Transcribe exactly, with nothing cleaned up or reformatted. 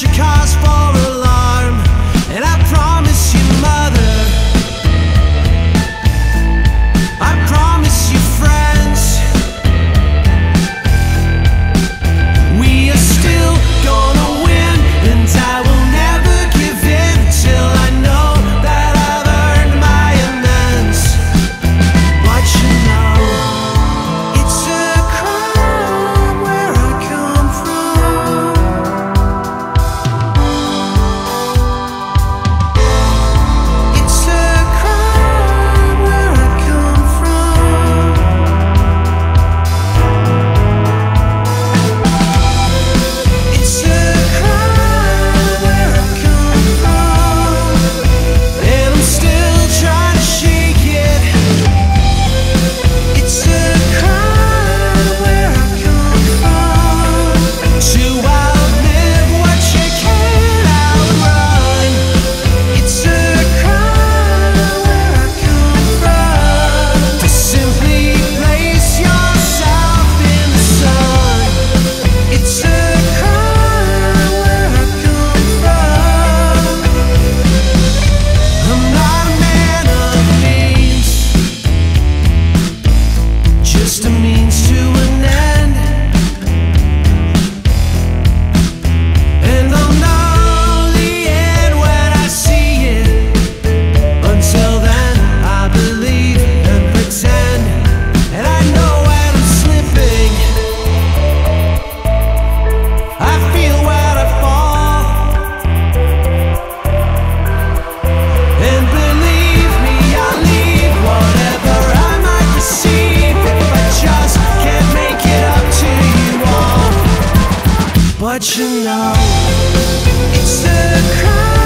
such a cause for alarm. And I promise you, mother, I promise you, friends, we are still gonna win, and I will never give in till I know that I've earned my amends. But you know, it's a crime where I come from. It's a crime where I come from. It's a crime where I come from, and I'm still trying to shake it. It's a crime where I come from, to outlive what you can't outrun. It's a crime where I come from, to simply place yourself in the sun. It's a crime where I come from. I'm not a man of means, just a means to an end. And I'll know the end when I see it. Until then, I believe and pretend, and I know when I'm slipping. I feel when I fall, and believe me, I'll leave whatever I might receive if I just can't make it up to you all. But you know, it's a crime